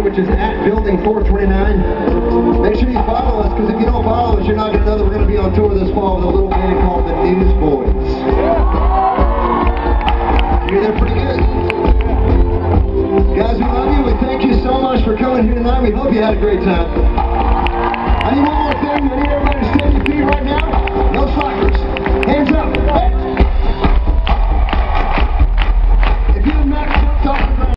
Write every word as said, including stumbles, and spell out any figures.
Twitter, which is at Building four twenty-nine. Make sure you follow us, because if you don't follow us, you're not going to know that we're going to be on tour this fall with a little band called the Newsboys. You're there pretty good. Guys, we love you. We thank you so much for coming here tonight. We hope you had a great time. I need one